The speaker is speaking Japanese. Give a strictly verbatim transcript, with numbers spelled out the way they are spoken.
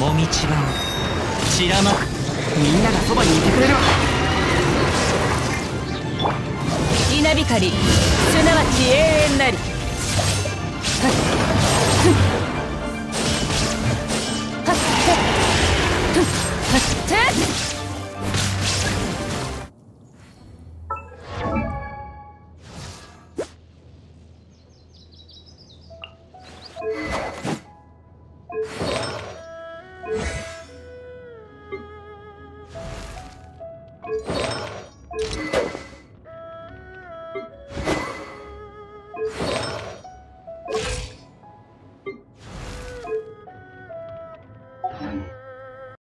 もみちばを散らまく。みんながそばにいてくれるわ。 稲光すなわち永遠なり。 you